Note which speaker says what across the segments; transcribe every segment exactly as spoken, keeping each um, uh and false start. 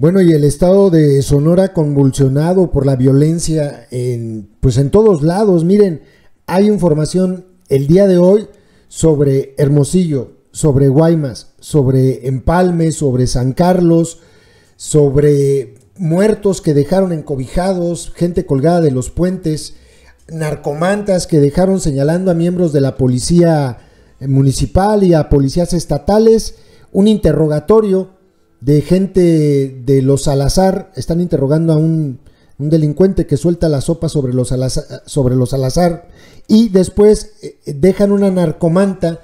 Speaker 1: Bueno, y el estado de Sonora convulsionado por la violencia en, pues en todos lados. Miren, hay información el día de hoy sobre Hermosillo, sobre Guaymas, sobre Empalme, sobre San Carlos, sobre muertos que dejaron encobijados, gente colgada de los puentes, narcomantas que dejaron señalando a miembros de la policía municipal y a policías estatales, un interrogatorio de gente de los Salazar. Están interrogando a un, un delincuente que suelta la sopa sobre los Salazar, sobre los Salazar, y después eh, dejan una narcomanta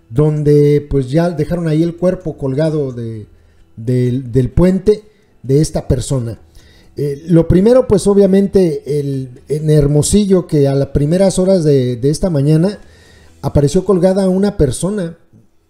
Speaker 1: donde pues ya dejaron ahí el cuerpo colgado de, de, del puente de esta persona. Eh, lo primero, pues obviamente el, en Hermosillo, que a las primeras horas de, de esta mañana apareció colgada una persona.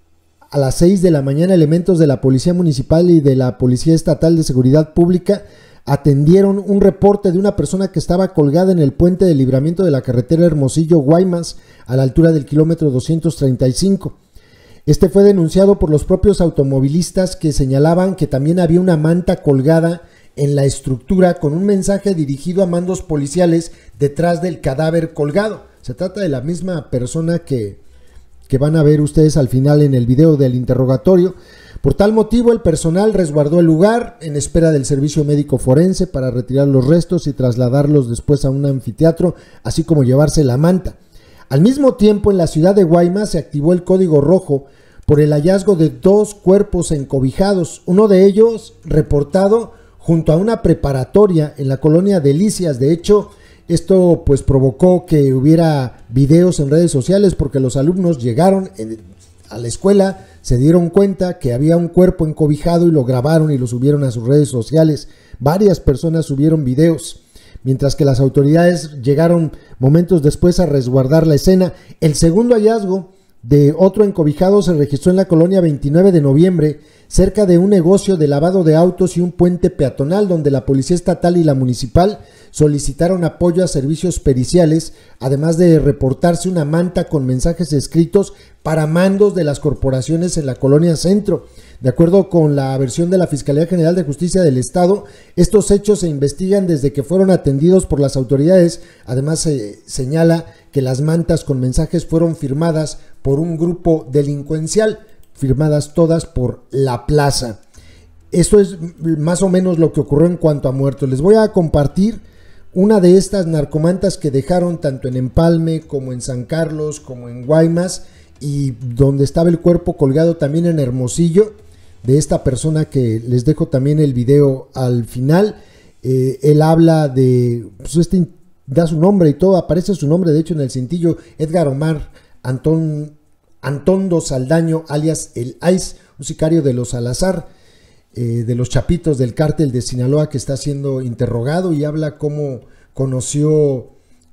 Speaker 1: A las seis de la mañana, elementos de la Policía Municipal y de la Policía Estatal de Seguridad Pública atendieron un reporte de una persona que estaba colgada en el puente de libramiento de la carretera Hermosillo-Guaymas a la altura del kilómetro doscientos treinta y cinco. Este fue denunciado por los propios automovilistas, que señalaban que también había una manta colgada en la estructura con un mensaje dirigido a mandos policiales detrás del cadáver colgado. Se trata de la misma persona que... que van a ver ustedes al final en el video del interrogatorio. Por tal motivo, el personal resguardó el lugar en espera del servicio médico forense para retirar los restos y trasladarlos después a un anfiteatro, así como llevarse la manta. Al mismo tiempo, en la ciudad de Guaymas se activó el código rojo por el hallazgo de dos cuerpos encobijados, uno de ellos reportado junto a una preparatoria en la colonia Delicias. De hecho, esto pues provocó que hubiera videos en redes sociales, porque los alumnos llegaron en, a la escuela, se dieron cuenta que había un cuerpo encobijado y lo grabaron y lo subieron a sus redes sociales. Varias personas subieron videos, mientras que las autoridades llegaron momentos después a resguardar la escena. El segundo hallazgo de otro encobijado se registró en la colonia veintinueve de noviembre, cerca de un negocio de lavado de autos y un puente peatonal, donde la Policía Estatal y la Municipal solicitaron apoyo a servicios periciales, además de reportarse una manta con mensajes escritos para mandos de las corporaciones en la colonia Centro. De acuerdo con la versión de la Fiscalía General de Justicia del Estado, estos hechos se investigan desde que fueron atendidos por las autoridades. Además, se señala que las mantas con mensajes fueron firmadas por un grupo delincuencial, firmadas todas por La Plaza. Esto es más o menos lo que ocurrió en cuanto a muertos. Les voy a compartir una de estas narcomantas que dejaron tanto en Empalme como en San Carlos como en Guaymas, y donde estaba el cuerpo colgado también en Hermosillo, de esta persona que les dejo también el video al final. Eh, él habla de, pues este da su nombre y todo, aparece su nombre de hecho en el cintillo: Edgar Omar Antón, Antondo Saldaño, alias el Ice, un sicario de los Salazar, eh, de los Chapitos del cártel de Sinaloa, que está siendo interrogado, y habla cómo conoció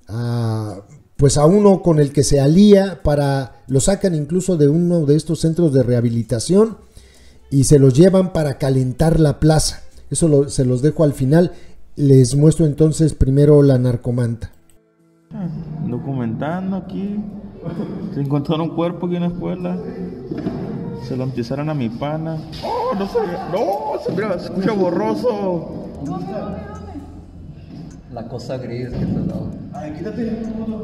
Speaker 1: a, pues a uno con el que se alía para, lo sacan incluso de uno de estos centros de rehabilitación y se los llevan para calentar la plaza. Eso lo, se los dejo al final. Les muestro entonces primero la narcomanta.
Speaker 2: Documentando aquí, se encontraron un cuerpo aquí en la escuela, se lo empezaron a mi pana. Oh, no sé, no, se mira, se escucha borroso.
Speaker 3: La cosa gris que te ha dado.
Speaker 2: Ay, quítate.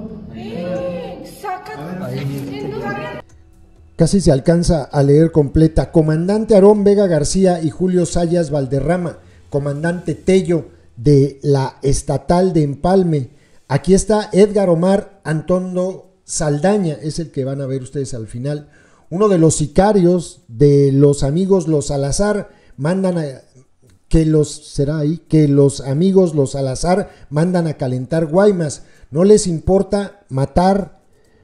Speaker 1: Sácate. Casi se alcanza a leer completa. Comandante Aarón Vega García y Julio Sayas Valderrama, comandante Tello de la Estatal de Empalme. Aquí está Edgar Omar Antondo Saldaña, es el que van a ver ustedes al final. Uno de los sicarios de los amigos Los Salazar mandan a que los será ahí que los amigos Los Salazar mandan a calentar Guaymas. No les importa matar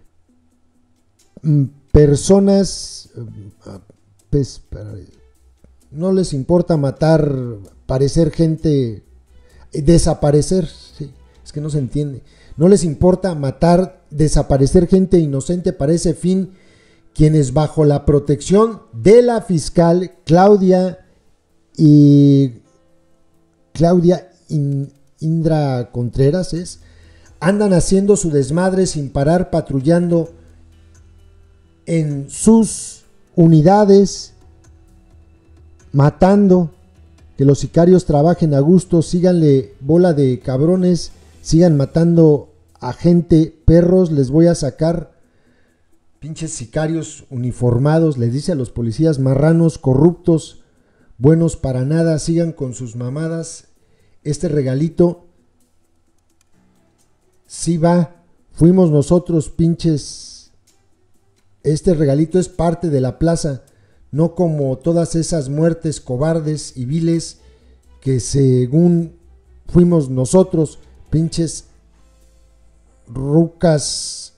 Speaker 1: mm, personas, pues, no les importa matar, parecer gente, desaparecer, sí, es que no se entiende. No les importa matar, desaparecer gente inocente para ese fin, quienes bajo la protección de la fiscal Claudia y Claudia Indra Contreras es, andan haciendo su desmadre sin parar, patrullando en sus unidades, matando que los sicarios trabajen a gusto, síganle bola de cabrones, sigan matando a gente, perros, les voy a sacar, pinches sicarios uniformados, les dice a los policías, marranos, corruptos, buenos para nada, sigan con sus mamadas, este regalito sí va, fuimos nosotros, pinches, este regalito es parte de la plaza, no como todas esas muertes cobardes y viles que según fuimos nosotros, pinches rucas,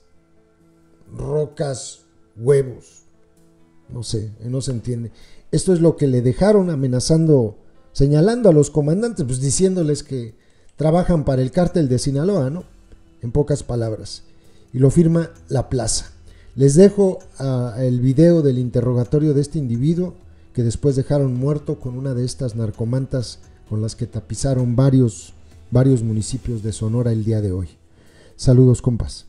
Speaker 1: rocas, huevos, no sé, no se entiende. Esto es lo que le dejaron amenazando, señalando a los comandantes, pues diciéndoles que trabajan para el cártel de Sinaloa, ¿no? En pocas palabras. Y lo firma la plaza. Les dejo uh, el video del interrogatorio de este individuo que después dejaron muerto con una de estas narcomantas con las que tapizaron varios, varios municipios de Sonora el día de hoy. Saludos, compas.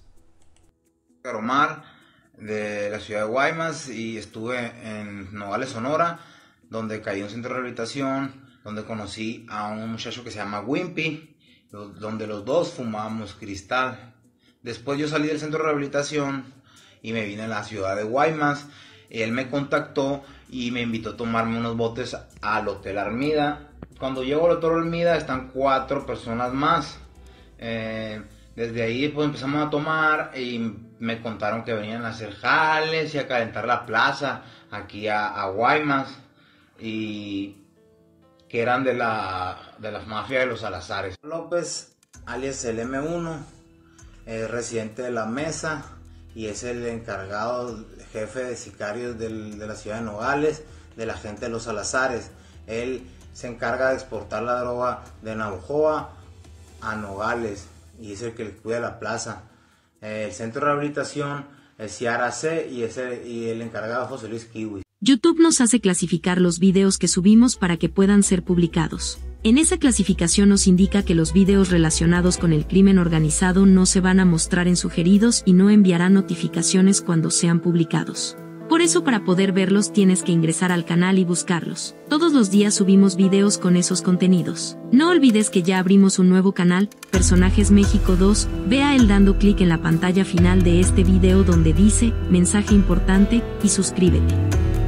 Speaker 4: Omar, de la ciudad de Guaymas, y estuve en Nogales, Sonora, donde caí en un centro de rehabilitación, donde conocí a un muchacho que se llama Wimpy, donde los dos fumábamos cristal. Después yo salí del centro de rehabilitación y me vine a la ciudad de Guaymas. Él me contactó y me invitó a tomarme unos botes al Hotel Armida. Cuando llego al Hotel Armida están cuatro personas más. Eh, desde ahí pues empezamos a tomar y me contaron que venían a hacer jales y a calentar la plaza aquí a, a Guaymas, y que eran de la, de la mafia de los Salazares. López, alias el eme uno, es residente de La Mesa y es el encargado, jefe de sicarios del, de la ciudad de Nogales, de la gente de los Salazares. Él se encarga de exportar la droga de Navojoa a Nogales y es el que le cuida la plaza. Eh, el centro de rehabilitación es Ciara C y, es el, y el encargado José Luis Kiwi.
Speaker 5: YouTube nos hace clasificar los videos que subimos para que puedan ser publicados. En esa clasificación nos indica que los videos relacionados con el crimen organizado no se van a mostrar en sugeridos y no enviarán notificaciones cuando sean publicados. Por eso, para poder verlos tienes que ingresar al canal y buscarlos. Todos los días subimos videos con esos contenidos. No olvides que ya abrimos un nuevo canal, Personajes México dos, ve a él dando clic en la pantalla final de este video donde dice, mensaje importante, y suscríbete.